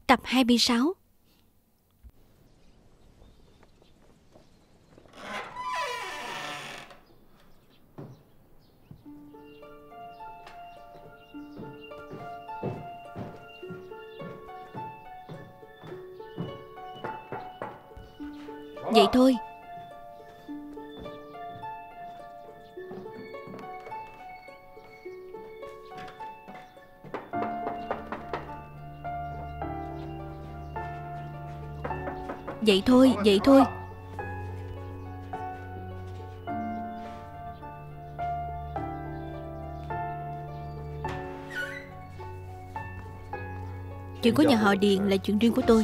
Tập 26. Vậy thôi. Vậy thôi, vậy thôi. Chuyện của nhà họ Điền là chuyện riêng của tôi.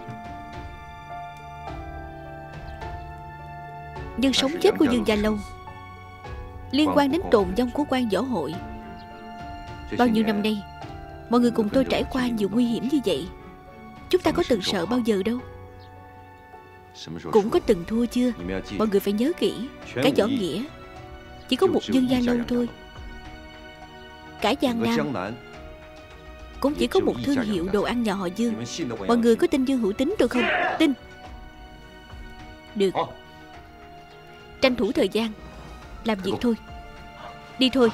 Nhưng sống chết của Dương Gia Lâu liên quan đến tồn vong của quan võ hội. Bao nhiêu năm nay, mọi người cùng tôi trải qua nhiều nguy hiểm như vậy. Chúng ta có từng sợ bao giờ đâu. Cũng có từng thua chưa? Mọi người phải nhớ kỹ. Cả võ nghĩa chỉ có một Dương Gia Lâu thôi. Cả Giang Nam cũng chỉ có một thương hiệu đồ ăn nhà họ Dương. Mọi người có tin Dương Hữu Tín tôi không? Tin. Được. Tranh thủ thời gian làm việc thôi. Đi thôi.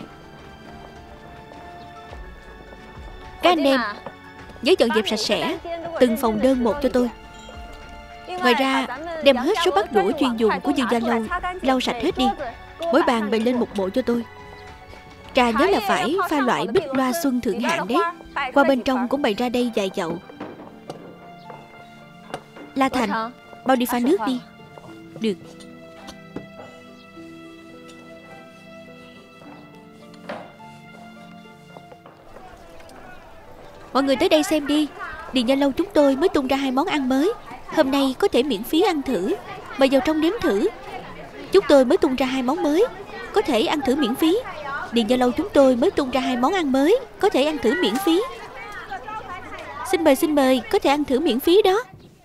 Các anh em nhớ dọn dẹp sạch sẽ từng phòng đơn một cho tôi. Ngoài ra đem hết số bát đũa chuyên dùng của Dương Gia Lâu lau sạch hết đi. Mỗi bàn bày lên một bộ cho tôi. Trà nhớ là phải pha loại bích loa xuân thượng hạng đấy. Qua bên trong cũng bày ra đây vài chậu. La Thành, mau đi pha nước đi. Được. Mọi người tới đây xem đi. Điền Gia Lâu chúng tôi mới tung ra 2 món ăn mới. Hôm nay có thể miễn phí ăn thử. Mời vào trong nếm thử. Chúng tôi mới tung ra 2 món mới, có thể ăn thử miễn phí. Điền Gia Lâu chúng tôi mới tung ra 2 món ăn mới, có thể ăn thử miễn phí. Xin mời, có thể ăn thử miễn phí đó.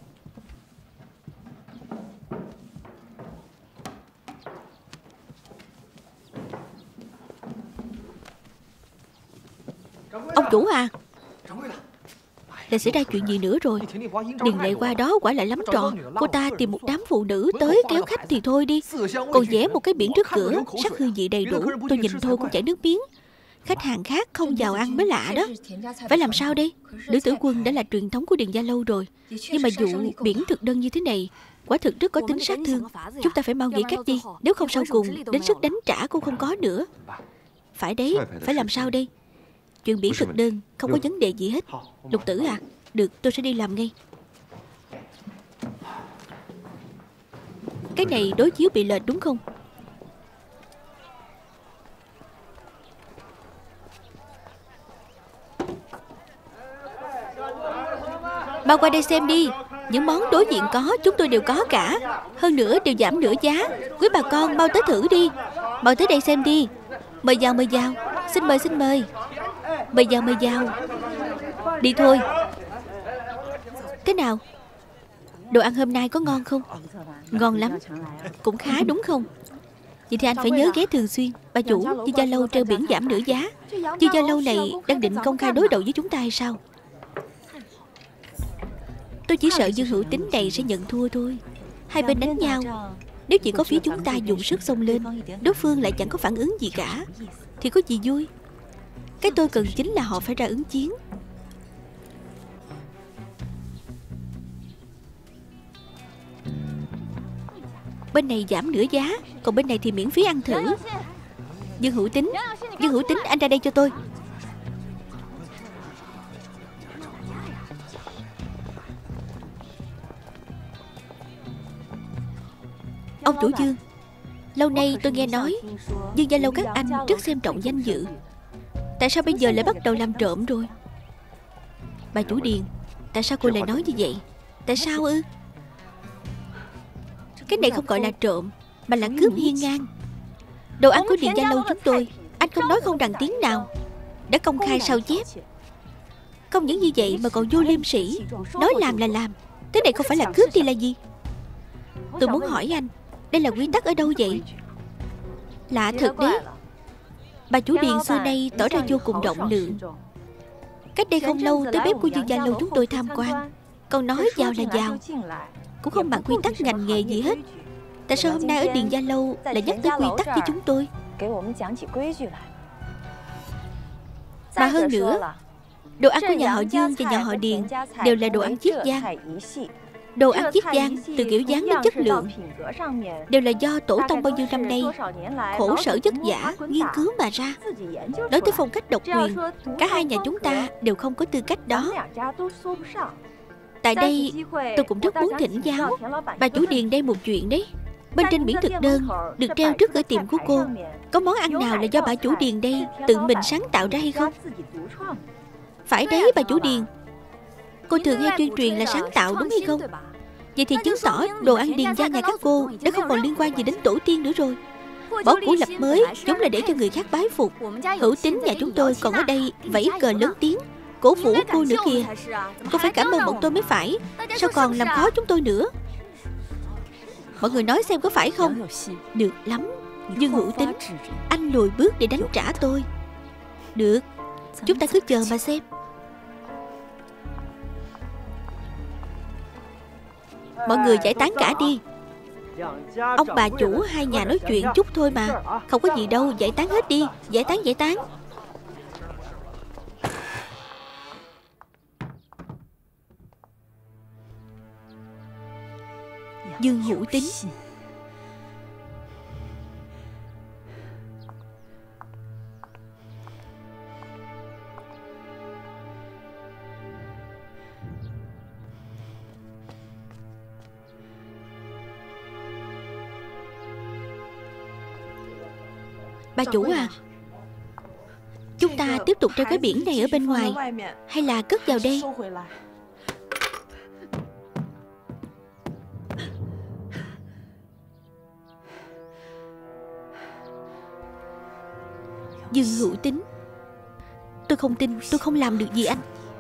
Ông chủ à, lại xảy ra chuyện gì nữa rồi? Điền Lệ qua đó quả lại lắm trò. Cô ta tìm một đám phụ nữ tới kéo khách thì thôi đi, còn vẽ một cái biển trước cửa, sắc hương vị đầy đủ. Tôi nhìn thôi cũng chảy nước miếng. Khách hàng khác không vào ăn mới lạ đó. Phải làm sao đây? Nữ tử quân đã là truyền thống của Điền Gia Lâu rồi, nhưng mà vụ biển thực đơn như thế này quả thực rất có tính sát thương. Chúng ta phải mau nghĩ cách đi, nếu không sau cùng đến sức đánh trả cũng không có nữa. Phải đấy, phải làm sao đây? Chuyện biển thực đơn không có vấn đề gì hết. Lục Tử à, được, tôi sẽ đi làm ngay. Cái này đối chiếu bị lệch đúng không? Mau qua đây xem đi. Những món đối diện có, chúng tôi đều có cả. Hơn nữa đều giảm nửa giá. Quý bà con mau tới thử đi. Mau tới đây xem đi. Mời vào, mời vào. Xin mời, xin mời. Mời vào, mời vào. Đi thôi. Thế nào? Đồ ăn hôm nay có ngon không? Ngon lắm. Cũng khá đúng không? Vậy thì anh phải nhớ ghé thường xuyên. Bà chủ, Dương Gia Lâu treo biển giảm nửa giá. Dương Gia Lâu này đang định công khai đối đầu với chúng ta hay sao? Tôi chỉ sợ Dương Hữu Tín này sẽ nhận thua thôi. Hai bên đánh nhau, nếu chỉ có phía chúng ta dùng sức xông lên, đối phương lại chẳng có phản ứng gì cả, thì có gì vui. Cái tôi cần chính là họ phải ra ứng chiến. Bên này giảm nửa giá, còn bên này thì miễn phí ăn thử. Dương Hữu Tín, anh ra đây cho tôi. Ông chủ Dương, lâu nay tôi nghe nói Dương Gia Lâu các anh rất xem trọng danh dự. Tại sao bây giờ lại bắt đầu làm trộm rồi? Bà chủ Điền, tại sao cô lại nói như vậy? Tại sao ư? Cái này không gọi là trộm, mà là cướp hiên ngang. Đồ ăn của Điền Gia Lâu chúng tôi, anh không nói không rằng tiếng nào, đã công khai sao chép. Không những như vậy mà còn vô liêm sỉ, nói làm là làm. Thế này không phải là cướp thì là gì? Tôi muốn hỏi anh, đây là quy tắc ở đâu vậy? Lạ thật đấy. Bà chủ Điền xưa nay tỏ ra vô cùng rộng lượng. Cách đây không lâu tới bếp của Dương Gia Lâu chúng tôi tham quan, còn nói vào là vào, cũng không bàn quy tắc ngành nghề gì hết. Tại sao hôm nay ở Điền Gia Lâu lại nhắc tới quy tắc với chúng tôi? Mà hơn nữa, đồ ăn của nhà họ Dương và nhà họ Điền đều là đồ ăn Chiết Giang. Đồ ăn Chiết Giang từ kiểu dáng đến chất lượng đều là do tổ tông bao nhiêu năm nay khổ sở vất vả nghiên cứu mà ra. Nói tới phong cách độc quyền, cả hai nhà chúng ta đều không có tư cách đó. Tại đây tôi cũng rất muốn thỉnh giáo bà chủ Điền đây một chuyện đấy. Bên trên biển thực đơn được treo trước cửa tiệm của cô, có món ăn nào là do bà chủ Điền đây tự mình sáng tạo ra hay không? Phải đấy bà chủ Điền, cô thường hay tuyên truyền là sáng tạo đúng hay không? Vậy thì chứng tỏ đồ ăn Điền gia nhà các cô đã không còn liên quan gì đến tổ tiên nữa rồi. Bỏ cũ lập mới giống là để cho người khác bái phục. Hữu Tính nhà chúng tôi còn ở đây vẫy cờ lớn tiếng cổ vũ cô nữa kìa. Cô phải cảm ơn bọn tôi mới phải. Sao còn làm khó chúng tôi nữa? Mọi người nói xem có phải không? Được lắm Dương Hữu Tính, anh lùi bước để đánh trả tôi. Được, chúng ta cứ chờ mà xem. Mọi người giải tán cả đi. Ông bà chủ hai nhà nói chuyện chút thôi mà. Không có gì đâu, giải tán hết đi. Giải tán, giải tán. Dương Hữu Tính, bà chủ à, chúng ta tiếp tục treo cái biển này ở bên ngoài hay là cất vào đây? Dương Hữu Tính, tôi không tin tôi không làm được gì anh.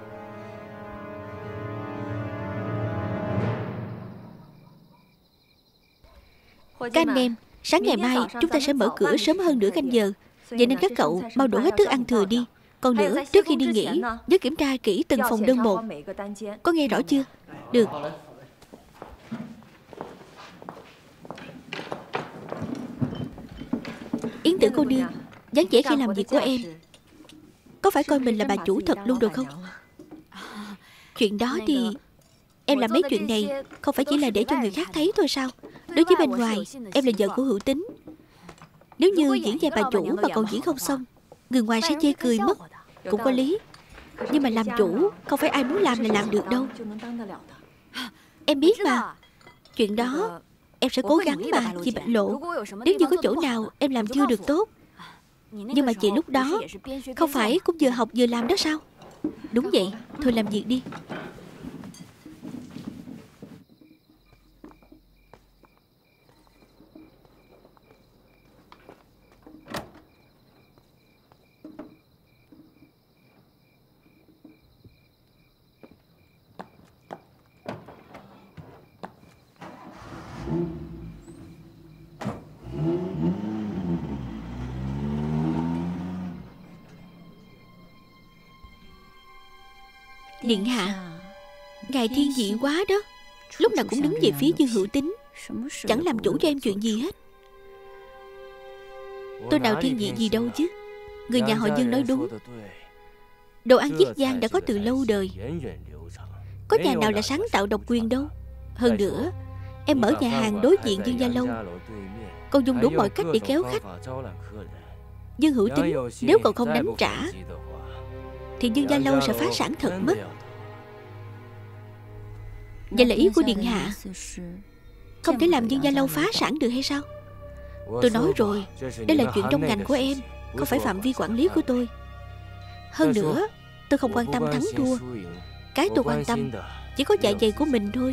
Các anh em, sáng ngày mai chúng ta sẽ mở cửa sớm hơn nửa canh giờ. Vậy nên các cậu mau đổ hết thức ăn thừa đi. Còn nữa, trước khi đi nghỉ nhớ kiểm tra kỹ từng phòng đơn một. Có nghe rõ chưa? Được. Yến Tử cô nương, dáng vẻ khi làm việc của em có phải coi mình là bà chủ thật luôn rồi không? Chuyện đó thì em làm mấy chuyện này không phải chỉ là để cho người khác thấy thôi sao? Đối với bên ngoài em là vợ của Hữu Tính. Nếu như diễn vai bà chủ mà còn diễn không xong, người ngoài sẽ chê cười mất. Cũng có lý. Nhưng mà làm chủ không phải ai muốn làm là làm được đâu. Em biết mà. Chuyện đó em sẽ cố gắng mà chị Bạch Lộ. Nếu như có chỗ nào em làm chưa được tốt. Nhưng mà chị lúc đó không phải cũng vừa học vừa làm đó sao? Đúng vậy, thôi làm việc đi. Điện hạ, ngài thiên vị quá đó. Lúc nào cũng đứng về phía Dương Hữu Tính, chẳng làm chủ cho em chuyện gì hết. Tôi nào thiên vị gì đâu chứ. Người nhà họ Dương nói đúng. Đồ ăn Chiết Giang đã có từ lâu đời. Có nhà nào là sáng tạo độc quyền đâu. Hơn nữa, em mở nhà hàng đối diện Dương Gia Lâu, còn dùng đủ mọi cách để kéo khách. Dương Hữu Tính, nếu cậu không đánh trả thì Dương Gia Lâu sẽ phá sản thật mất. Vậy là ý của điện hạ không thể làm Dương Gia Lâu phá sản được hay sao? Tôi nói rồi, đây là chuyện trong ngành của em, không phải phạm vi quản lý của tôi. Hơn nữa, tôi không quan tâm thắng thua. Cái tôi quan tâm chỉ có dạ dày của mình thôi.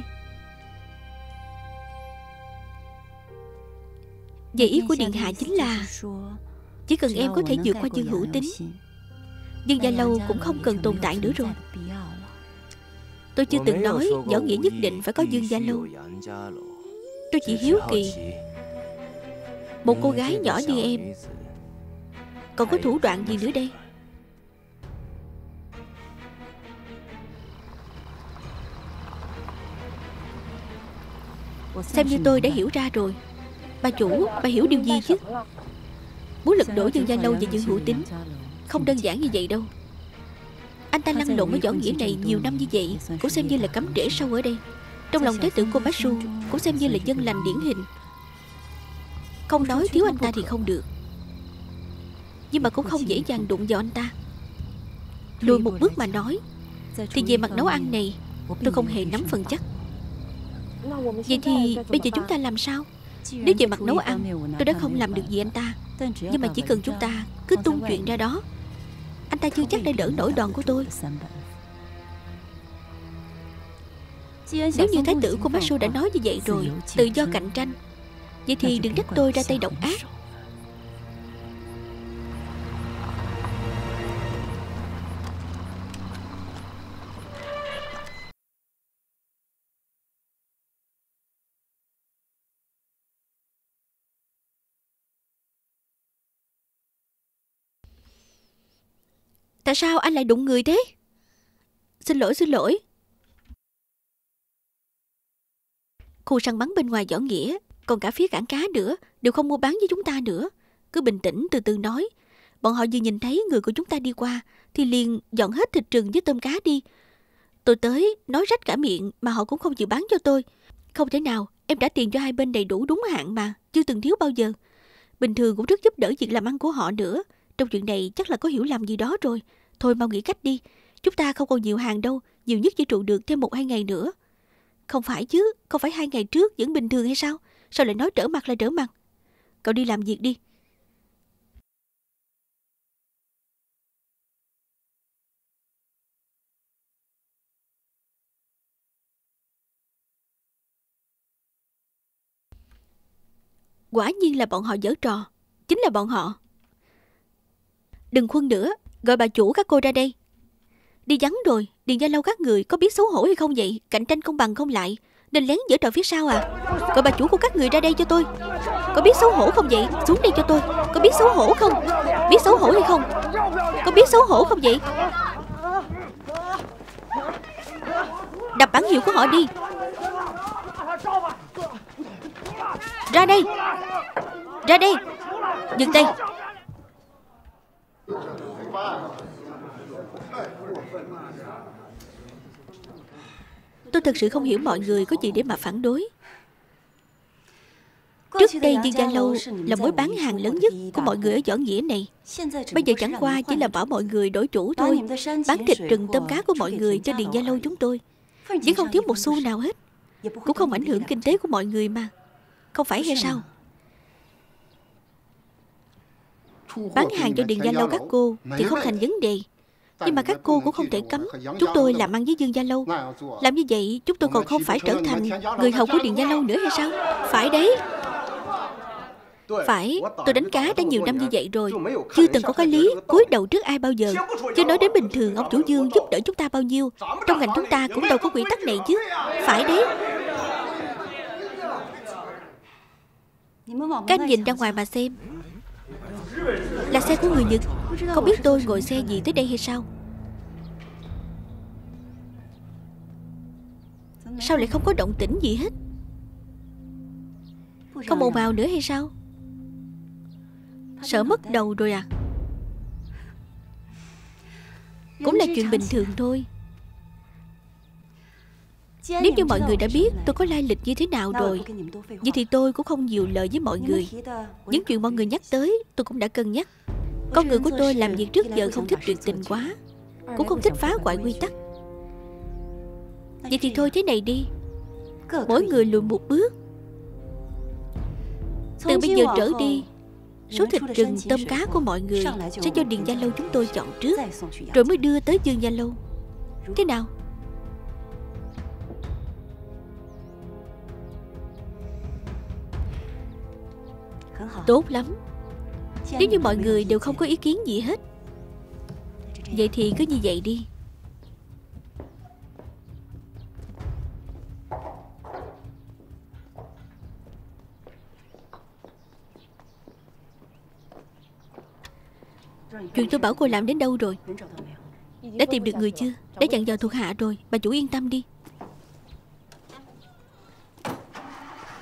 Vậy ý của điện hạ chính là chỉ cần em có thể vượt qua Dương Hữu Tính, Dương Gia Lâu cũng không cần tồn tại nữa rồi. Tôi chưa từng nói võ nghĩa nhất định phải có Dương Gia Lâu. Tôi chỉ hiếu kỳ, một cô gái nhỏ như em còn có thủ đoạn gì nữa đây? Xem như tôi đã hiểu ra rồi. Bà chủ, bà hiểu điều gì chứ? Muốn lật đổ Dương Gia Lâu và Dương Hữu Tín không đơn giản như vậy đâu. Anh ta lăn lộn với võ nghĩa này nhiều năm như vậy, cũng xem như là cắm rễ sâu ở đây. Trong lòng Thái tử Komatsu cũng xem như là dân lành điển hình. Không nói thiếu anh ta thì không được, nhưng mà cũng không dễ dàng đụng vào anh ta. Lùi một bước mà nói, thì về mặt nấu ăn này tôi không hề nắm phần chắc. Vậy thì bây giờ chúng ta làm sao? Nếu về mặt nấu ăn tôi đã không làm được gì anh ta, nhưng mà chỉ cần chúng ta cứ tung chuyện ra đó, anh ta chưa chắc đã đỡ nổi đòn của tôi. Nếu như thái tử Komatsu đã nói như vậy rồi, tự do cạnh tranh, vậy thì đừng trách tôi ra tay độc ác. Tại sao anh lại đụng người thế? Xin lỗi. Khu săn bắn bên ngoài Võ Nghĩa, còn cả phía cảng cá nữa, đều không mua bán với chúng ta nữa. Cứ bình tĩnh từ từ nói. Bọn họ vừa nhìn thấy người của chúng ta đi qua thì liền dọn hết thịt rừng với tôm cá đi. Tôi tới nói rách cả miệng mà họ cũng không chịu bán cho tôi. Không thể nào, em trả tiền cho hai bên đầy đủ đúng hạn mà, chưa từng thiếu bao giờ. Bình thường cũng rất giúp đỡ việc làm ăn của họ nữa. Trong chuyện này chắc là có hiểu lầm gì đó rồi. Thôi mau nghĩ cách đi. Chúng ta không còn nhiều hàng đâu, nhiều nhất chỉ trụ được thêm 1-2 ngày nữa. Không phải chứ, không phải 2 ngày trước vẫn bình thường hay sao? Sao lại nói trở mặt là trở mặt? Cậu đi làm việc đi. Quả nhiên là bọn họ giở trò. Chính là bọn họ. Đừng khuân nữa, gọi bà chủ các cô ra đây. Đi vắng rồi, Điền Gia Lâu các người có biết xấu hổ hay không vậy? Cạnh tranh công bằng không lại, nên lén giở trò phía sau à? Gọi bà chủ của các người ra đây cho tôi. Có biết xấu hổ không vậy? Xuống đây cho tôi. Có biết xấu hổ không? Biết xấu hổ hay không? Có biết xấu hổ không vậy? Đập bảng hiệu của họ đi. Ra đây. Ra đây. Dừng tay. Tôi thật sự không hiểu mọi người có gì để mà phản đối. Trước đây Dương Gia Lâu là mối bán hàng lớn nhất của mọi người ở Võ Nghĩa này. Bây giờ chẳng qua chỉ là bảo mọi người đổi chủ thôi, bán thịt rừng tôm cá của mọi người cho Điền Gia Lâu chúng tôi, vẫn không thiếu một xu nào hết. Cũng không ảnh hưởng kinh tế của mọi người mà, không phải hay sao? Bán hàng cho Điền Gia Lâu các cô thì không thành vấn đề, nhưng mà các cô cũng không thể cấm chúng tôi làm ăn với Dương Gia Lâu. Làm như vậy chúng tôi còn không phải trở thành người hầu của Điền Gia Lâu nữa hay sao? Phải đấy. Phải, tôi đánh cá đã nhiều năm như vậy rồi, chưa từng có cái lý cúi đầu trước ai bao giờ. Chứ nói đến bình thường ông chủ Dương giúp đỡ chúng ta bao nhiêu, trong ngành chúng ta cũng đâu có quy tắc này chứ. Phải đấy. Các anh nhìn ra ngoài mà xem. Là xe của người Nhật. Không biết tôi ngồi xe gì tới đây hay sao? Sao lại không có động tĩnh gì hết? Không ồn ào nữa hay sao? Sợ mất đầu rồi à? Cũng là chuyện bình thường thôi. Nếu như mọi người đã biết tôi có lai lịch như thế nào rồi, vậy thì tôi cũng không nhiều lời với mọi người. Những chuyện mọi người nhắc tới tôi cũng đã cân nhắc. Con người của tôi làm việc trước giờ không thích tuyệt tình quá, cũng không thích phá hoại quy tắc. Vậy thì thôi thế này đi, mỗi người lùi một bước. Từ bây giờ trở đi, số thịt rừng tôm cá của mọi người sẽ cho Điền Gia Lâu chúng tôi chọn trước, rồi mới đưa tới Dương Gia Lâu. Thế nào? Tốt lắm. Nếu như mọi người đều không có ý kiến gì hết, vậy thì cứ như vậy đi. Chuyện tôi bảo cô làm đến đâu rồi? Đã tìm được người chưa? Đã dặn dò thuộc hạ rồi. Bà chủ yên tâm đi.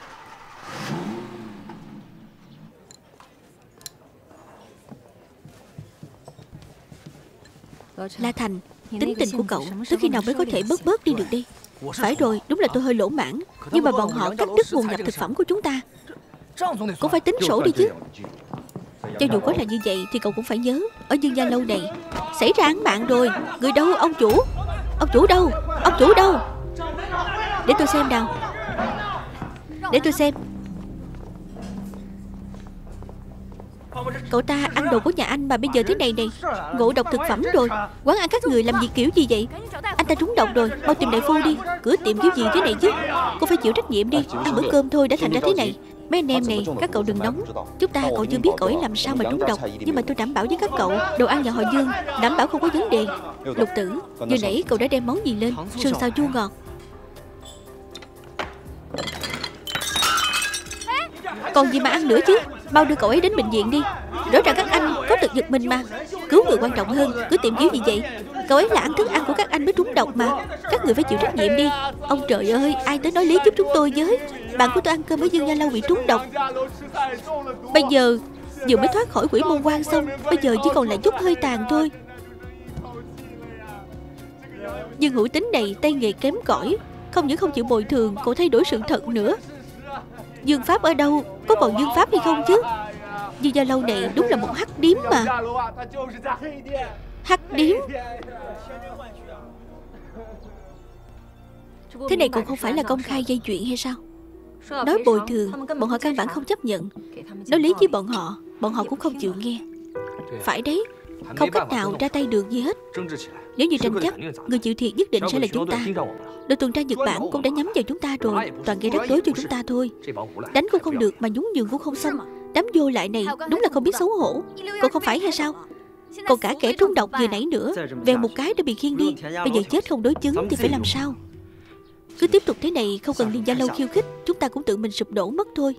La Thành, tính tình của cậu tới khi nào mới có thể bớt đi được đi? Phải rồi, đúng là tôi hơi lỗ mãn, nhưng mà bọn họ cắt đứt nguồn nhập thực phẩm của chúng ta, cũng phải tính sổ đi chứ. Cho dù có là như vậy thì cậu cũng phải nhớ, ở Dương Gia Lâu này xảy ra án mạng rồi. Người đâu? Ông chủ. Ông chủ đâu? Ông chủ đâu? Để tôi xem nào. Để tôi xem. Cậu ta ăn đồ của nhà anh mà bây giờ thế này này. Ngộ độc thực phẩm rồi. Quán ăn các người làm gì kiểu gì vậy? Anh ta trúng độc rồi, mau tìm đại phu đi. Cửa tiệm kiểu gì thế này chứ? Cô phải chịu trách nhiệm đi. Ăn bữa cơm thôi đã thành ra thế này. Mấy anh em này, các cậu đừng nóng. Chúng ta cậu chưa biết cậu ấy làm sao mà trúng độc, nhưng mà tôi đảm bảo với các cậu, đồ ăn nhà họ Dương đảm bảo không có vấn đề. Lục Tử, vừa nãy cậu đã đem món gì lên? Sườn xào chua ngọt. Còn gì mà ăn nữa chứ? Mau đưa cậu ấy đến bệnh viện đi. Rõ ràng các anh có tật giật mình mà. Cứu người quan trọng hơn, cứ tìm kiếm gì vậy? Cậu ấy là ăn thức ăn của các anh mới trúng độc mà. Các người phải chịu trách nhiệm đi. Ông trời ơi, ai tới nói lý giúp chúng tôi với? Bạn của tôi ăn cơm ở Dương Gia Lâu bị trúng độc. Bây giờ vừa mới thoát khỏi quỷ môn quan xong, bây giờ chỉ còn lại chút hơi tàn thôi. Dương Hữu Tính này tay nghề kém cỏi, không những không chịu bồi thường, còn thay đổi sự thật nữa. Dương Pháp ở đâu? Có còn Dương Pháp hay không chứ? Dương Gia Lâu này đúng là một hắc điếm mà. Hắc điếm? Thế này còn không phải là công khai gây chuyện hay sao? Nói bồi thường, bọn họ căn bản không chấp nhận. Nói lý với bọn họ cũng không chịu nghe. Phải đấy, không cách nào ra tay được gì hết. Nếu như tranh chấp, người chịu thiệt nhất định sẽ là chúng ta. Đội tuần tra Nhật Bản cũng đã nhắm vào chúng ta rồi, toàn gây rắc rối cho chúng ta thôi. Đánh cũng không được mà nhún nhường cũng không xong. Đám vô lại này đúng là không biết xấu hổ. Cậu không phải hay sao? Còn cả kẻ trúng độc vừa nãy nữa, về một cái đã bị khiêng đi. Bây giờ chết không đối chứng thì phải làm sao? Cứ tiếp tục thế này, không cần Liên Gia Lâu khiêu khích, chúng ta cũng tự mình sụp đổ mất thôi.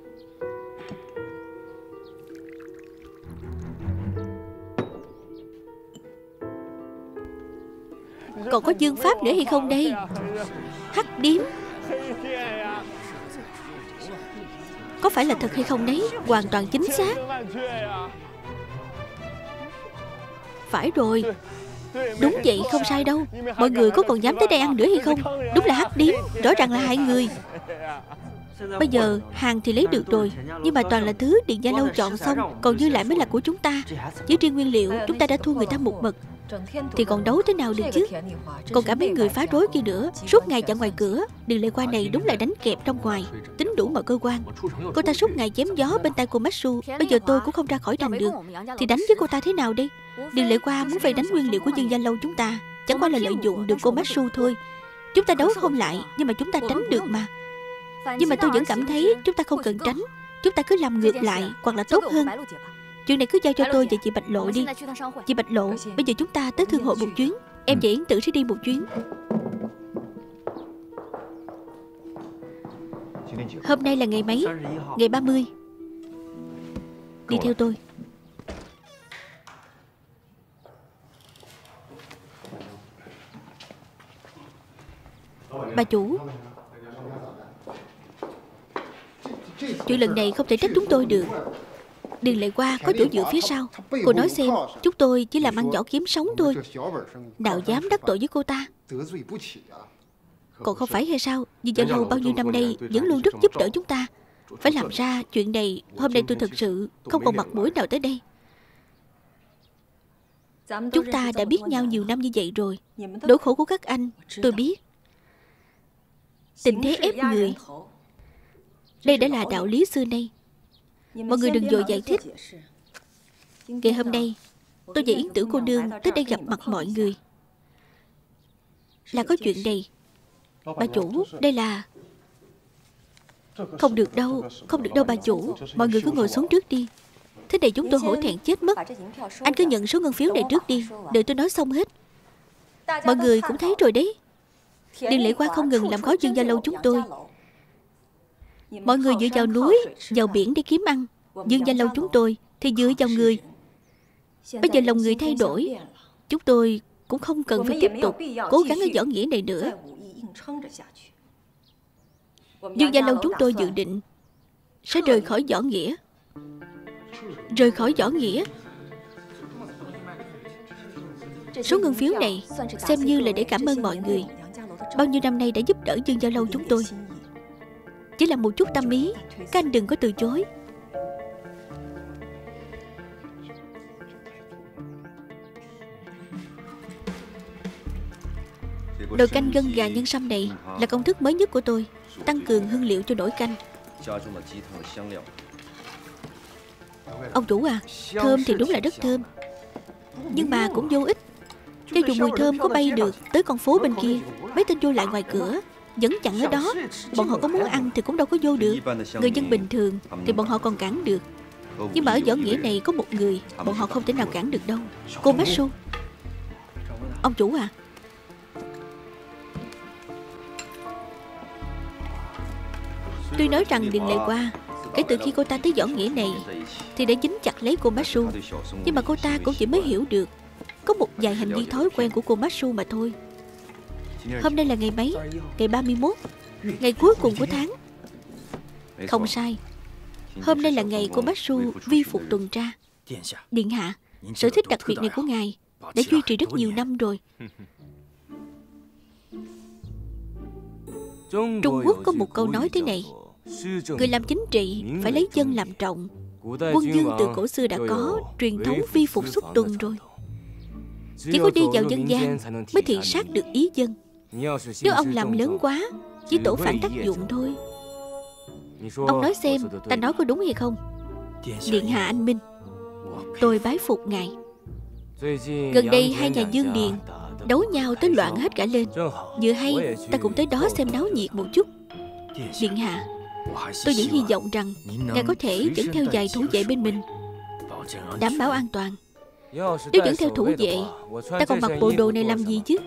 Còn có Dương Pháp nữa hay không đây? Hắc điếm có phải là thật hay không đấy? Hoàn toàn chính xác. Phải rồi, đúng vậy, không sai đâu. Mọi người có còn dám tới đây ăn nữa hay không? Đúng là hắc điếm, rõ ràng là hại người. Bây giờ hàng thì lấy được rồi, nhưng mà toàn là thứ Điện Gia Lâu chọn xong, còn dư lại mới là của chúng ta. Chỉ riêng nguyên liệu chúng ta đã thua người ta một bậc, thì còn đấu thế nào được chứ? Còn cả mấy người phá rối kia nữa, suốt ngày chặn ngoài cửa. Đường Lệ Qua này đúng là đánh kẹp trong ngoài, tính đủ mọi cơ quan. Cô ta suốt ngày chém gió bên tai cô Matsu. Bây giờ tôi cũng không ra khỏi thành được, thì đánh với cô ta thế nào đi? Đường Lệ Qua muốn vây đánh nguyên liệu của Dương Gia Lâu chúng ta, chẳng qua là lợi dụng được cô Matsu thôi. Chúng ta đấu không lại, nhưng mà chúng ta tránh được mà. Nhưng mà tôi vẫn cảm thấy chúng ta không cần tránh, chúng ta cứ làm ngược lại hoặc là tốt hơn. Chuyện này cứ giao cho tôi và chị Bạch Lộ đi. Chị Bạch Lộ, bây giờ chúng ta tới thương hội một chuyến. Em và Yến Tử sẽ đi một chuyến. Hôm nay là ngày mấy? Ngày 30. Đi theo tôi. Bà chủ, chuyện lần này không thể trách chúng tôi được. Đường Lệ Qua có chỗ dựa phía sau. Cô nói xem, chúng tôi chỉ làm ăn võ kiếm sống thôi, nào dám đắc tội với cô ta. Còn không phải hay sao? Dương Gia Lâu bao nhiêu năm nay vẫn luôn rất giúp đỡ chúng ta. Phải làm ra chuyện này. Hôm nay tôi thật sự không còn mặt mũi nào tới đây. Chúng ta đã biết nhau nhiều năm như vậy rồi. Nỗi khổ của các anh tôi biết. Tình thế ép người, đây đã là đạo lý xưa nay. Mọi người đừng vội giải thích. Ngày hôm nay tôi và Yến Tử cô nương tới đây gặp mặt mọi người là có chuyện này. Bà chủ, đây là... Không được đâu, không được đâu bà chủ. Mọi người cứ ngồi xuống trước đi. Thế này chúng tôi hổ thẹn chết mất. Anh cứ nhận số ngân phiếu này trước đi, đợi tôi nói xong hết. Mọi người cũng thấy rồi đấy, Điền Lệ Qua không ngừng làm khó Dương Gia Lâu chúng tôi. Mọi người dựa vào núi, vào biển để kiếm ăn. Dương Gia Lâu chúng tôi thì dựa vào người. Bây giờ lòng người thay đổi, chúng tôi cũng không cần phải tiếp tục cố gắng ở võ nghĩa này nữa. Dương Gia Lâu chúng tôi dự định sẽ rời khỏi võ nghĩa. Rời khỏi võ nghĩa? Số ngân phiếu này xem như là để cảm ơn mọi người bao nhiêu năm nay đã giúp đỡ Dương Gia Lâu chúng tôi. Chỉ là một chút tâm ý, các anh đừng có từ chối. Nồi canh gân gà nhân sâm này là công thức mới nhất của tôi, tăng cường hương liệu cho nồi canh. Ông chủ à, thơm thì đúng là rất thơm, nhưng mà cũng vô ích. Cho dù mùi thơm có bay được tới con phố bên kia, mấy tên vô lại ngoài cửa vẫn chặn ở đó. Bọn họ có muốn ăn thì cũng đâu có vô được. Người dân bình thường thì bọn họ còn cản được, nhưng mà ở võ nghĩa này có một người bọn họ không thể nào cản được đâu. Cô Matsu. Ông chủ à, tuy nói rằng Điền Lệ Hoa kể từ khi cô ta tới võ nghĩa này thì đã dính chặt lấy cô Matsu, nhưng mà cô ta cũng chỉ mới hiểu được có một vài hành vi thói quen của cô Matsu mà thôi. Hôm nay là ngày mấy? Ngày 31, ngày cuối cùng của tháng. Không sai, hôm nay là ngày cô Matsu vi phục tuần tra. Điện hạ, sở thích đặc biệt này của ngài đã duy trì rất nhiều năm rồi. Trung Quốc có một câu nói thế này: người làm chính trị phải lấy dân làm trọng. Quân Dương từ cổ xưa đã có truyền thống vi phục xuất tuần rồi. Chỉ có đi vào dân gian mới thị sát được ý dân. Nếu ông làm lớn quá, chỉ tổ phản tác dụng thôi. Ông nói xem, ta nói có đúng hay không? Điện hạ anh minh, tôi bái phục ngài. Gần đây hai nhà Dương Điền đấu nhau tới loạn hết cả lên. Vừa hay ta cũng tới đó xem náo nhiệt một chút. Điện hạ, tôi vẫn hy vọng rằng ngài có thể dẫn theo vài thủ vệ bên mình, đảm bảo an toàn. Nếu dẫn theo thủ vệ, ta còn mặc bộ đồ này làm gì chứ?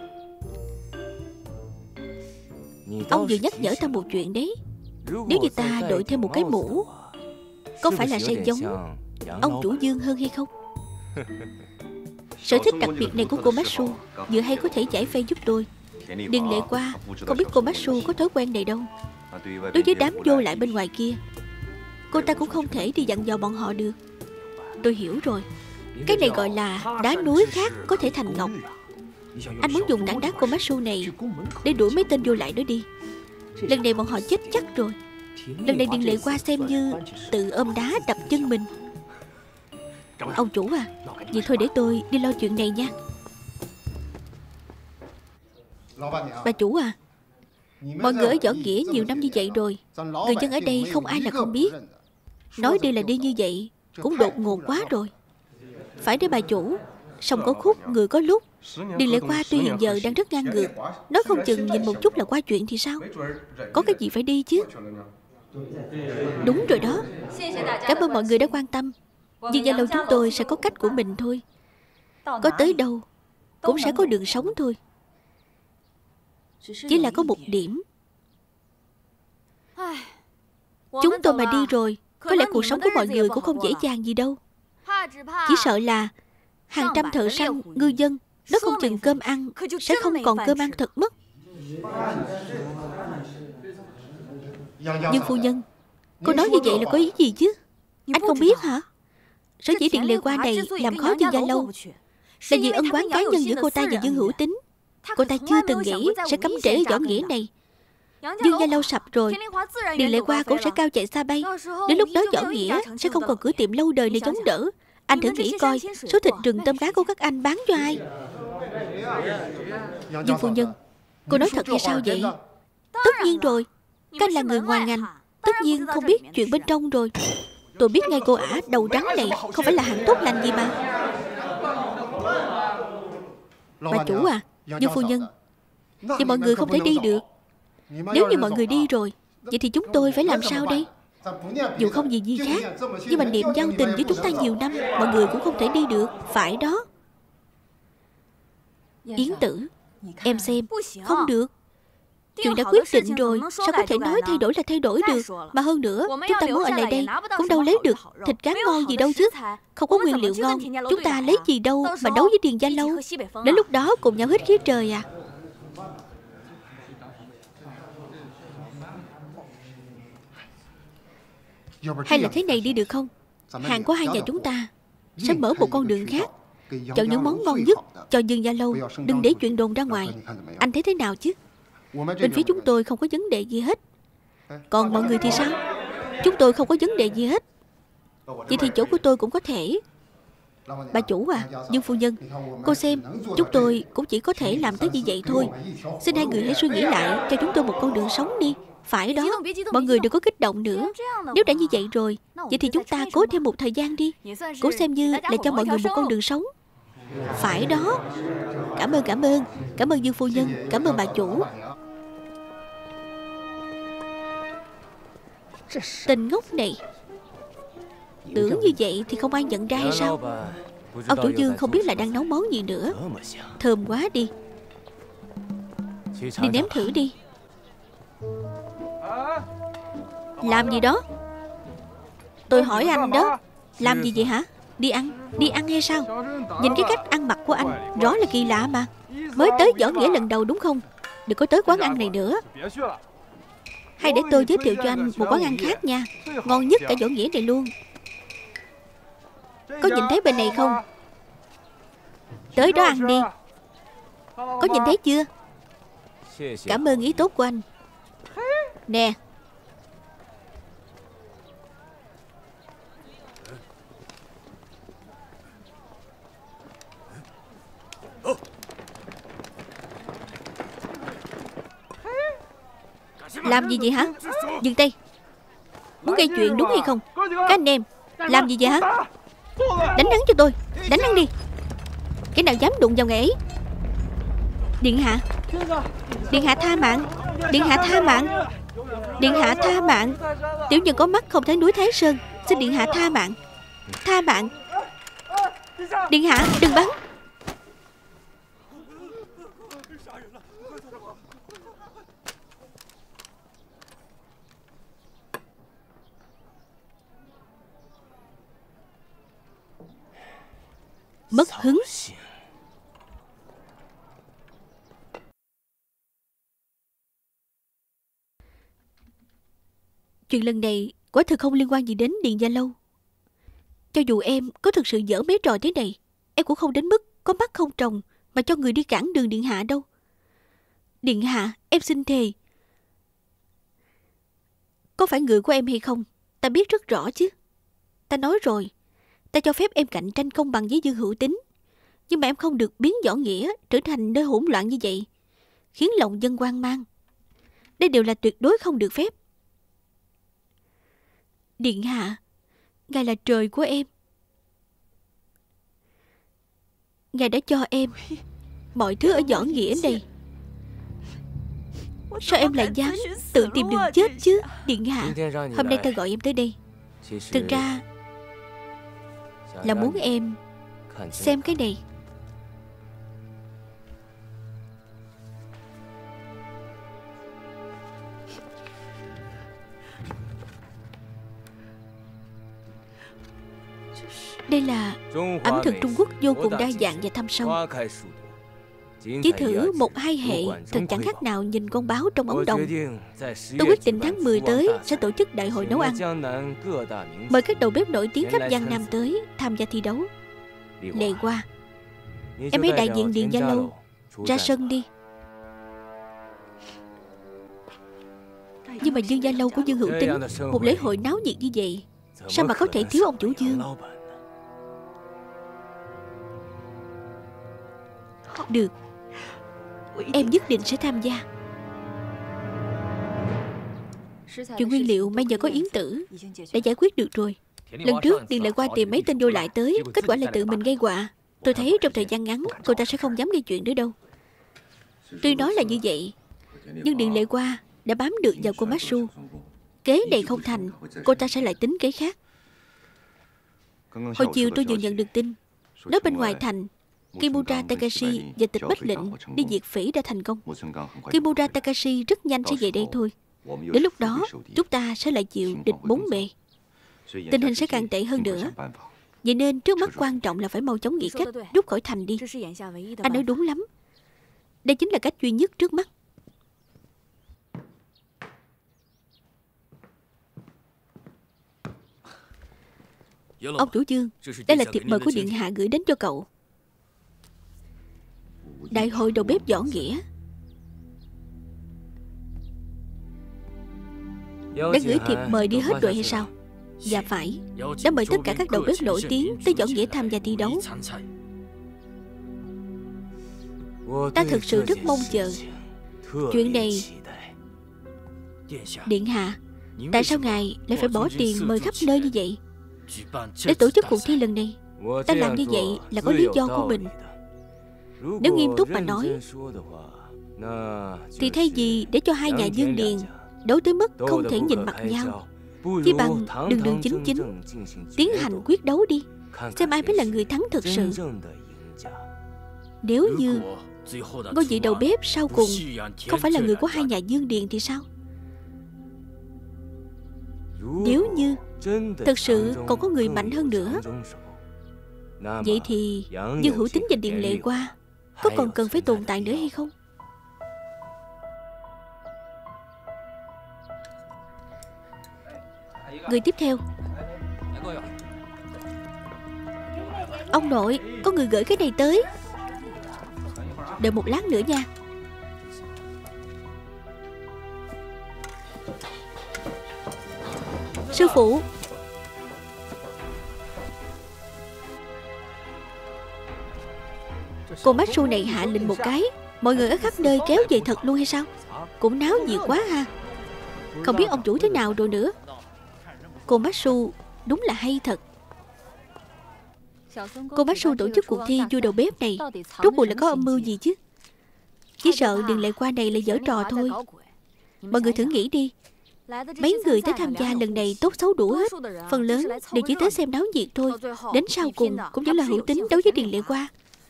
Ông vừa nhắc nhở ta một chuyện đấy. Nếu như ta đội thêm một cái mũ, có phải là sẽ giống ông chủ Dương hơn hay không? Sở thích đặc biệt này của cô Matsu vừa hay có thể giải vây giúp tôi. Điền Lệ Hoa không biết cô Matsu có thói quen này đâu. Đối với đám vô lại bên ngoài kia, cô ta cũng không thể đi dặn dò bọn họ được. Tôi hiểu rồi. Cái này gọi là đá núi khác có thể thành ngọc. Anh muốn dùng tảng đá cô Matsu này để đuổi mấy tên vô lại đó đi. Lần này bọn họ chết chắc rồi. Lần này Điền Lệ Hoa xem như tự ôm đá đập chân mình. Ông chủ à, vậy thôi để tôi đi lo chuyện này nha. Bà chủ à, mọi người ở võ nghĩa nhiều năm như vậy rồi, người dân ở đây không ai là không biết. Nói đi là đi như vậy cũng đột ngột quá rồi. Phải đấy bà chủ, sông có khúc, người có lúc. Điền Lệ Hoa tuy hiện giờ đang rất ngang ngược, nói không chừng nhìn một chút là qua chuyện thì sao? Có cái gì phải đi chứ. Đúng rồi đó. Cảm ơn mọi người đã quan tâm. Dương Gia Lâu chúng tôi sẽ có cách của mình thôi. Có tới đâu cũng sẽ có đường sống thôi. Chỉ là có một điểm, chúng tôi mà đi rồi, có lẽ cuộc sống của mọi người cũng không dễ dàng gì đâu. Chỉ sợ là hàng trăm thợ săn, ngư dân, nó không chừng cơm ăn sẽ không còn cơm ăn thật mất. Nhưng phu nhân, cô nói như vậy là có ý gì chứ? Anh không biết hả? Sở dĩ Điền Lệ Hoa này làm khó Dương Gia Lâu là vì ân oán cá nhân giữa cô ta và Dương Hữu Tính. Cô ta chưa từng nghĩ sẽ cấm trễ ở võ nghĩa này. Dương Gia Lâu sập rồi, Điền Lệ Hoa cũng sẽ cao chạy xa bay. Đến lúc đó võ nghĩa sẽ không còn cửa tiệm lâu đời này chống đỡ. Anh thử nghĩ coi, số thịt rừng tôm cá của các anh bán cho ai? Nhưng phu nhân, cô nói thật hay sao vậy? Tất nhiên rồi, các anh là người ngoài ngành, tất nhiên không biết chuyện bên trong rồi. Tôi biết ngay cô ả đầu rắn này không phải là hạng tốt lành gì mà. Bà chủ à, Dương phu nhân, thì mọi người không thể đi được. Nếu như mọi người đi rồi, vậy thì chúng tôi phải làm sao đây? Dù không vì gì khác, nhưng mà niệm giao tình với chúng ta nhiều năm, mọi người cũng không thể đi được. Phải đó. Yến Tử, em xem, không được. Chuyện đã quyết định rồi, sao có thể nói thay đổi là thay đổi được? Mà hơn nữa, chúng ta muốn ở lại đây cũng đâu lấy được thịt cá ngon gì đâu chứ. Không có nguyên liệu ngon, chúng ta lấy gì đâu mà đấu với Điền Gia Lâu. Đến lúc đó cùng nhau hít khí trời à. Hay là thế này đi được không? Hàng của hai nhà chúng ta sẽ mở một con đường khác. chọn những món ngon nhất cho Dương Gia Lâu, đừng để chuyện đồn ra ngoài. Anh thấy thế nào chứ? Bên phía chúng tôi không có vấn đề gì hết. Còn mọi người thì sao? Chúng tôi không có vấn đề gì hết. Vậy thì chỗ của tôi cũng có thể. Bà chủ à, Dương phu nhân, cô xem, chúng tôi cũng chỉ có thể làm tới như vậy thôi. Xin hai người hãy suy nghĩ lại, cho chúng tôi một con đường sống đi. Phải đó, mọi người đừng có kích động nữa. Nếu đã như vậy rồi, vậy thì chúng ta cố thêm một thời gian đi. Cũng xem như là cho mọi người một con đường sống. Phải đó. Cảm ơn, cảm ơn. Cảm ơn Dương phu nhân, cảm ơn bà chủ. Tên ngốc này. Tưởng như vậy thì không ai nhận ra hay sao? Ông chủ Dương không biết là đang nấu món gì nữa. Thơm quá đi. Đi nếm thử đi. Làm gì đó? Tôi hỏi anh đó. Làm gì vậy hả? Đi ăn? Đi ăn hay sao? Nhìn cái cách ăn mặc của anh rõ là kỳ lạ mà. Mới tới Võ Nghĩa lần đầu đúng không? Đừng có tới quán ăn này nữa. Hay để tôi giới thiệu cho anh một quán ăn khác nha. Ngon nhất cả Võ Nghĩa này luôn. Có nhìn thấy bên này không? Tới đó ăn đi. Có nhìn thấy chưa? Cảm ơn ý tốt của anh. Nè. Làm gì vậy hả? Dừng tay. Muốn gây chuyện đúng hay không? Các anh em, làm gì vậy hả? Đánh hắn cho tôi. Đánh hắn đi. Cái nào dám đụng vào ngày ấy? Điện hạ. Điện hạ tha mạng. Điện hạ tha mạng. Điện hạ tha mạng. Tiểu nhân có mắt không thấy núi Thái Sơn. Xin điện hạ tha mạng. Tha mạng. Điện hạ đừng bắn. Mất hứng. Chuyện lần này quả thực không liên quan gì đến Điền Gia Lâu. Cho dù em có thực sự dở mấy trò thế này, em cũng không đến mức có mắt không tròng mà cho người đi cản đường điện hạ đâu. Điện hạ, em xin thề. Có phải người của em hay không, ta biết rất rõ chứ. Ta nói rồi, ta cho phép em cạnh tranh công bằng với Dương Hữu Tín. Nhưng mà em không được biến Võ Nghĩa trở thành nơi hỗn loạn như vậy, khiến lòng dân hoang mang. Đây đều là tuyệt đối không được phép. Điện hạ, ngài là trời của em. Ngài đã cho em mọi thứ ở Võ Nghĩa này. Sao em lại dám tự tìm đường chết chứ? Điện hạ, hôm nay ta gọi em tới đây, thực ra là muốn em xem cái này. Đây là ẩm thực Trung Quốc vô cùng đa dạng và thâm sâu. Chỉ thử một hai hệ thật chẳng khác nào nhìn con báo trong ống đồng. Tôi quyết định tháng 10 tới sẽ tổ chức đại hội nấu ăn, mời các đầu bếp nổi tiếng khắp Giang Nam tới tham gia thi đấu. Lệ Hoa, em hãy đại diện Điền Gia Lâu ra sân đi. Nhưng mà Dương Gia Lâu của Dương Hữu Tín, một lễ hội náo nhiệt như vậy, sao mà có thể thiếu ông chủ Dương? Được, em nhất định sẽ tham gia. Chuyện nguyên liệu may nhờ có Yến Tử đã giải quyết được rồi. Lần trước Điền lại qua tìm mấy tên vô lại tới, kết quả là tự mình gây họa. Tôi thấy trong thời gian ngắn cô ta sẽ không dám gây chuyện nữa đâu. Tuy nói là như vậy, nhưng Điền Lệ Qua đã bám được vào cô Matsu. Kế này không thành, cô ta sẽ lại tính kế khác. Hồi chiều tôi vừa nhận được tin, nói bên ngoài thành Kimura Takashi và Tịch Bách Lệnh đi diệt phỉ đã thành công. Kimura Takashi rất nhanh sẽ về đây thôi. Đến lúc đó chúng ta sẽ lại chịu địch bốn bề. Tình hình sẽ càng tệ hơn nữa. Vậy nên trước mắt quan trọng là phải mau chóng nghĩ cách rút khỏi thành đi. Anh nói đúng lắm. Đây chính là cách duy nhất trước mắt. Ông chủ Dương, đây là thiệp mời của điện hạ gửi đến cho cậu. Đại hội đầu bếp võ nghĩa đã gửi thiệp mời đi hết rồi hay sao? Dạ phải, đã mời tất cả các đầu bếp nổi tiếng tới võ nghĩa tham gia thi đấu. Ta thực sự rất mong chờ. Chuyện này, Điện hạ, tại sao ngài lại phải bỏ tiền mời khắp nơi như vậy để tổ chức cuộc thi lần này? Ta làm như vậy là có lý do của mình. Nếu nghiêm túc mà nói thì thay vì để cho hai nhà Dương Điền đấu tới mức không thể nhìn mặt nhau, chỉ bằng đường đường chính chính tiến hành quyết đấu đi, xem ai mới là người thắng thực sự. Nếu như ngôi vị đầu bếp sau cùng không phải là người của hai nhà Dương Điền thì sao? Nếu như thực sự còn có người mạnh hơn nữa, vậy thì Dương Hữu Tín và Điền Lệ Hoa có còn cần phải tồn tại nữa hay không? Người tiếp theo. Ông nội, có người gửi cái này tới. Đợi một lát nữa nha. Sư phụ, cô bác Su này hạ lệnh một cái, mọi người ở khắp nơi kéo về thật luôn hay sao? Cũng náo nhiệt quá ha. Không biết ông chủ thế nào rồi nữa. Cô bác Su đúng là hay thật. Cô bác Su tổ chức cuộc thi vua đầu bếp này rốt cuộc là có âm mưu gì chứ? Chỉ sợ Điền Lệ Hoa này là giở trò thôi. Mọi người thử nghĩ đi, mấy người tới tham gia lần này tốt xấu đủ hết, phần lớn đều chỉ tới xem náo nhiệt thôi. Đến sau cùng cũng chỉ là Hữu Tín đấu với Điền Lệ Hoa.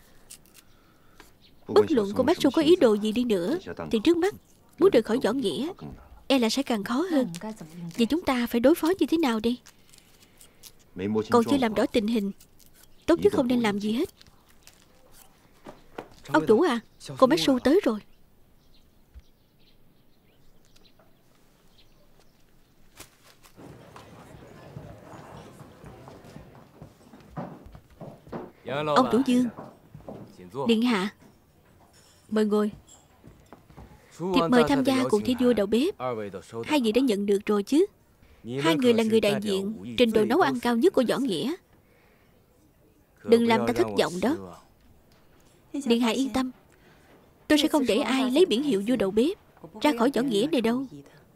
Bất luận cô bác Su có ý đồ gì đi nữa thì trước mắt muốn rời khỏi võ nghĩa e là sẽ càng khó hơn. Vậy chúng ta phải đối phó như thế nào đây? Còn chưa làm rõ tình hình, tốt nhất không nên làm gì hết. Ông chủ à, cô bác Su tới rồi. Ông chủ Dương, điện hạ, mời ngồi. Thiệp mời tham gia cuộc thi vua đầu bếp hai vị đã nhận được rồi chứ? Hai người là người đại diện trình độ nấu ăn cao nhất của võ nghĩa. Đừng làm ta thất vọng đó. Điện hạ yên tâm, tôi sẽ không để ai lấy biển hiệu vua đầu bếp ra khỏi võ nghĩa này đâu.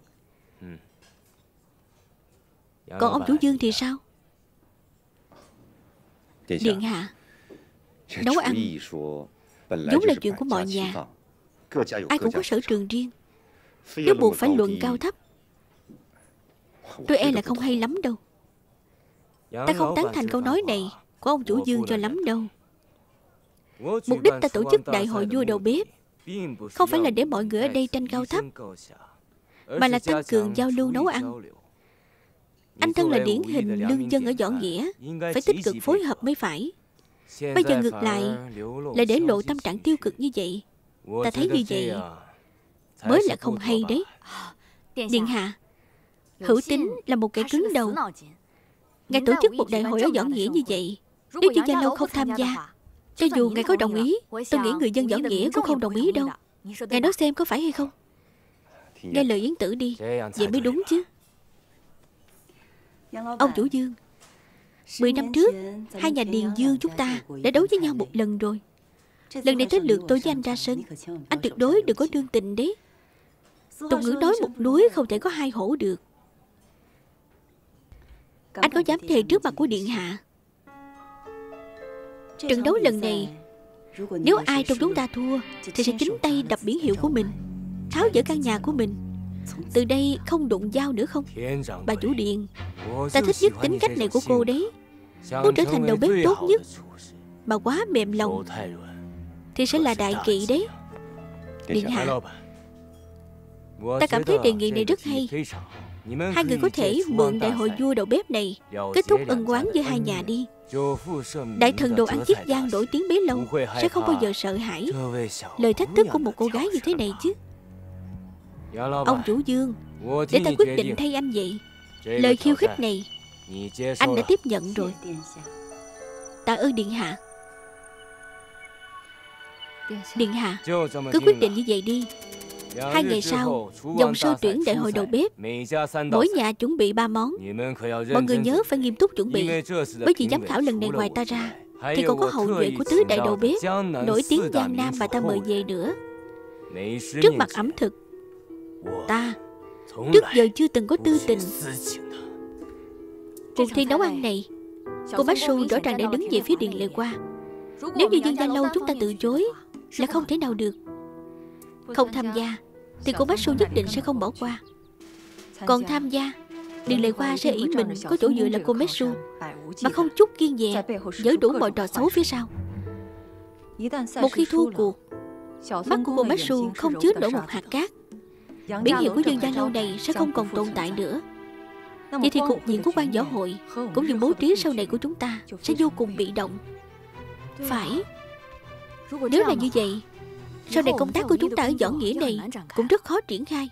Còn ông chủ Dương thì sao? Điện hạ, nấu ăn vốn là chuyện của mọi nhà, ai cũng có sở trường riêng. Nếu buộc phải luận cao thấp, tôi e là không hay lắm đâu. Ta không tán thành câu nói này của ông chủ Dương cho lắm đâu. Mục đích ta tổ chức đại hội vua đầu bếp không phải là để mọi người ở đây tranh cao thấp, mà là tăng cường giao lưu nấu ăn. Anh thân là điển hình lương dân ở võ nghĩa, phải tích cực phối hợp mới phải. Bây giờ ngược lại là để lộ tâm trạng tiêu cực như vậy. Ta thấy như vậy mới là không hay đấy. Điện hạ, Hữu Tín là một kẻ cứng đầu. Ngài tổ chức một đại hội ở võ nghĩa như vậy, nếu như Gia Lâu không tham gia, cho dù ngài có đồng ý, tôi nghĩ người dân võ nghĩa cũng không đồng ý đâu. Ngài nói xem có phải hay không? Nghe lời Yến Tử đi, vậy mới đúng chứ. Ông chủ Dương, 10 năm trước hai nhà Điền Dương chúng ta đã đấu với nhau một lần rồi. Lần này tới lượt tôi với anh ra sân. Anh tuyệt đối đừng có đương tình đấy. Tục ngữ nói một núi không thể có hai hổ được. Anh có dám thề trước mặt của điện hạ, trận đấu lần này nếu ai trong chúng ta thua thì sẽ chính tay đập biển hiệu của mình, tháo dỡ căn nhà của mình. Từ đây không đụng dao nữa không? Bà chủ điện, ta thích nhất tính cách này của cô đấy. Muốn trở thành đầu bếp tốt nhất mà quá mềm lòng thì sẽ là đại kỵ đấy. Điện hạ, ta cảm thấy đề nghị này rất hay. Hai người có thể mượn đại hội vua đầu bếp này kết thúc ân oán với hai nhà đi. Đại thần đồ ăn Chiết Giang nổi tiếng bấy lâu sẽ không bao giờ sợ hãi lời thách thức của một cô gái như thế này chứ. Ông chủ Dương, để ta quyết định thay anh vậy. Lời khiêu khích này anh đã tiếp nhận rồi. Tạ ơn điện hạ. Điện hạ, cứ quyết định như vậy đi. 2 ngày sau, dòng sơ tuyển đại hội đầu bếp. Mỗi nhà chuẩn bị 3 món. Mọi người nhớ phải nghiêm túc chuẩn bị. Bởi vì giám khảo lần này ngoài ta ra thì còn có hậu duệ của tứ đại đầu bếp nổi tiếng Giang Nam mà ta mời về nữa. Trước mặt ẩm thực, ta trước giờ chưa từng có tư tình. Cuộc thi nấu ăn này, cô bác Su rõ ràng đã đứng về phía Điền Lệ Hoa. Nếu như Dương Gia Lâu chúng ta từ chối là không thể nào được. Không tham gia thì cô bác Su nhất định sẽ không bỏ qua. Còn tham gia, Điền Lệ Hoa sẽ ỷ mình có chỗ dựa là cô bác Su, mà không chút kiêng dè giở đủ mọi trò xấu phía sau. Một khi thua cuộc, mắt của cô bác Su không chứa nổi một hạt cát. Biển hiệu của Dương Gia Lâu này sẽ không còn tồn tại nữa. Vậy thì cục diện của quan võ hội cũng như bố trí sau này của chúng ta sẽ vô cùng bị động. Phải. Nếu là như vậy, sau này công tác của chúng ta ở võ nghĩa này cũng rất khó triển khai.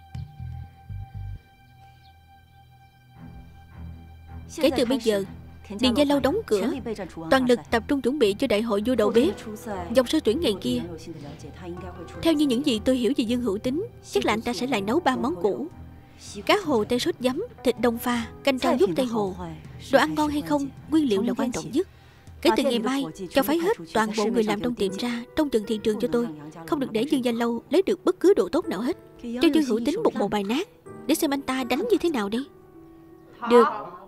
Kể từ bây giờ, Điền Gia Lâu đóng cửa, toàn lực tập trung chuẩn bị cho đại hội vua đầu bếp. Dòng sơ tuyển ngày kia, theo như những gì tôi hiểu về Dương Hữu Tính, chắc là anh ta sẽ lại nấu 3 món cũ: cá hồ tây sốt giấm, thịt đông pha, canh rau giúp Tây Hồ. Đồ ăn ngon hay không, nguyên liệu là quan trọng nhất. Kể từ ngày mai, cho phái hết toàn bộ người làm trong tiệm ra trong chừng thị trường cho tôi. Không được để Dương Gia Lâu lấy được bất cứ đồ tốt nào hết. Cho Dương Hữu Tính một bộ bài nát, để xem anh ta đánh như thế nào đi. Được.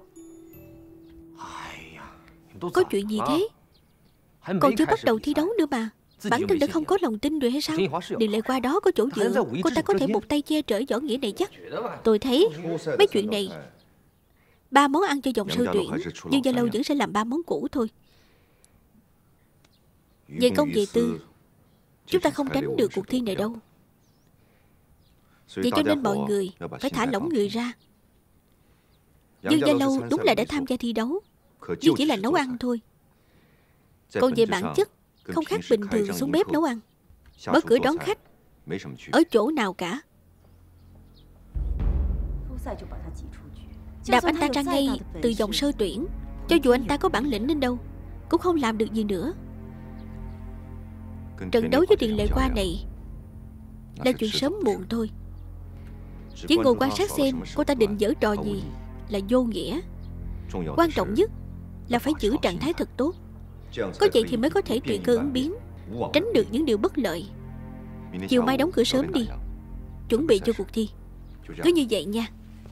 Có chuyện gì thế? Còn chưa bắt đầu thi đấu nữa mà. Bản thân đã không có lòng tin rồi hay sao? Điền Lệ Hoa đó có chỗ dựa, cô ta có thể một tay che chở võ nghĩa này chắc. Tôi thấy mấy chuyện này, 3 món ăn cho dòng sơ tuyển, Dương Gia Lâu vẫn sẽ làm 3 món cũ thôi. Về công về tư, chúng ta không tránh được cuộc thi này đâu. Vậy cho nên mọi người phải thả lỏng người ra. Dương Gia Lâu đúng là đã tham gia thi đấu, nhưng chỉ là nấu ăn thôi. Còn về bản chất, không khác bình thường xuống bếp nấu ăn. Mở cửa đón khách ở chỗ nào cả. Đạp anh ta ra ngay từ dòng sơ tuyển. Cho dù anh ta có bản lĩnh đến đâu, cũng không làm được gì nữa. Trận đấu với Điền Lệ Hoa này là chuyện sớm muộn thôi. Chỉ ngồi quan sát xem cô ta định giở trò gì là vô nghĩa. Quan trọng nhất là phải giữ trạng thái thật tốt. Có vậy thì mới có thể tùy cơ ứng biến, tránh được những điều bất lợi. Chiều mai đóng cửa sớm đi, chuẩn bị cho cuộc thi. Cứ như vậy nha.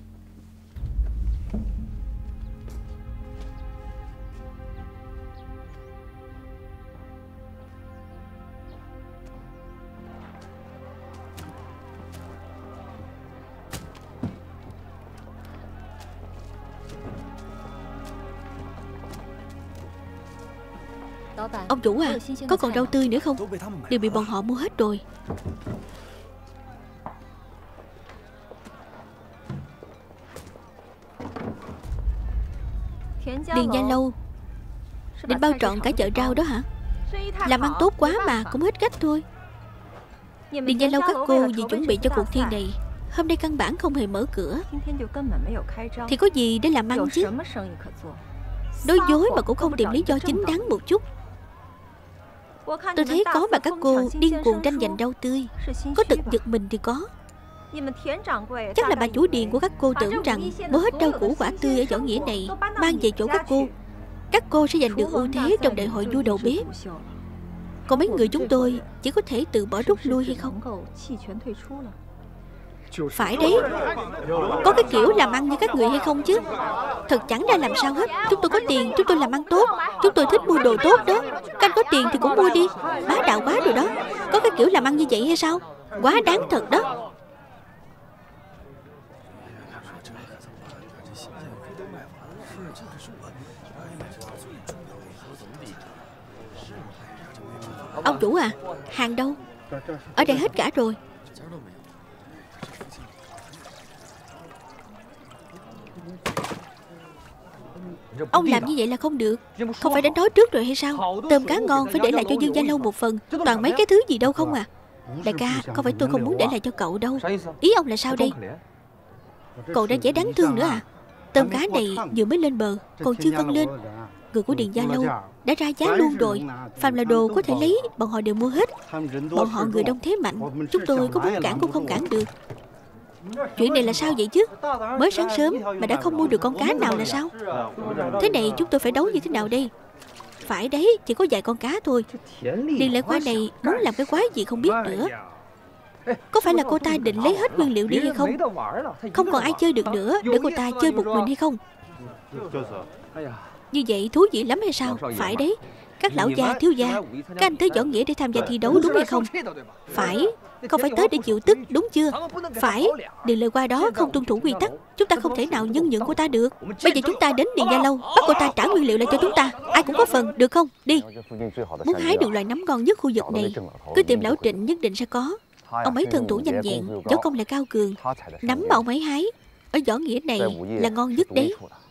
Ông chủ à, có còn rau tươi nữa không? Đều bị bọn họ mua hết rồi. Điền Gia Lâu định bao trọn cả chợ rau đó hả? Làm ăn tốt quá mà, cũng hết cách thôi. Điền Gia Lâu các cô vì chuẩn bị cho cuộc thi này, hôm nay căn bản không hề mở cửa. Thì có gì để làm ăn chứ? Nói dối mà cũng không tìm lý do chính đáng một chút. Tôi thấy có mà các cô điên cuồng tranh giành rau tươi, có thực giật mình thì có. Chắc là bà chủ Điền của các cô tưởng rằng mua hết rau củ quả tươi ở võ nghĩa này mang về chỗ các cô sẽ giành được ưu thế trong đại hội vua đầu bếp. Còn mấy người chúng tôi chỉ có thể từ bỏ rút lui hay không? Phải đấy, có cái kiểu làm ăn như các người hay không chứ? Thật chẳng ra làm sao hết. Chúng tôi có tiền, chúng tôi làm ăn tốt, chúng tôi thích mua đồ tốt đó. Các anh có tiền thì cũng mua đi. Bá đạo quá rồi đó. Có cái kiểu làm ăn như vậy hay sao? Quá đáng thật đó. Ông chủ à, hàng đâu? Ở đây hết cả rồi. Ông làm như vậy là không được. Không phải đánh đói trước rồi hay sao? Tôm cá ngon phải để lại cho Dương Gia Lâu một phần. Toàn mấy cái thứ gì đâu không à. Đại ca, không phải tôi không muốn để lại cho cậu đâu. Ý ông là sao đây? Cậu đã dễ đáng thương nữa à? Tôm cá này vừa mới lên bờ, còn chưa cân lên. Người của Điền Gia Lâu đã ra giá luôn rồi. Phàm là đồ có thể lấy, bọn họ đều mua hết. Bọn họ người đông thế mạnh, chúng tôi có muốn cản cũng không cản được. Chuyện này là sao vậy chứ? Mới sáng sớm mà đã không mua được con cá nào là sao? Thế này chúng tôi phải đấu như thế nào đây? Phải đấy, chỉ có vài con cá thôi. Điền Lệ Khoa này muốn làm cái quái gì không biết nữa. Có phải là cô ta định lấy hết nguyên liệu đi hay không? Không còn ai chơi được nữa, để cô ta chơi một mình hay không? Như vậy thú vị lắm hay sao? Phải đấy. Các lão gia, thiếu gia, các anh tới Võ Nghĩa để tham gia thi đấu đúng hay không? Phải. Không phải tới để chịu tức, đúng chưa? Phải. Điền Lệ Khoa đó không tuân thủ quy tắc. Chúng ta không thể nào nhân nhượng cô ta được. Bây giờ chúng ta đến Điền Gia Lâu, bắt cô ta trả nguyên liệu lại cho chúng ta. Ai cũng có phần, được không? Đi. Muốn hái được loại nấm ngon nhất khu vực này, cứ tìm lão Trịnh nhất định sẽ có. Ông ấy thân thủ nhanh nhẹn, võ công lại cao cường. Nấm mà ông ấy hái ở Võ Nghĩa này là ngon nhất đấy.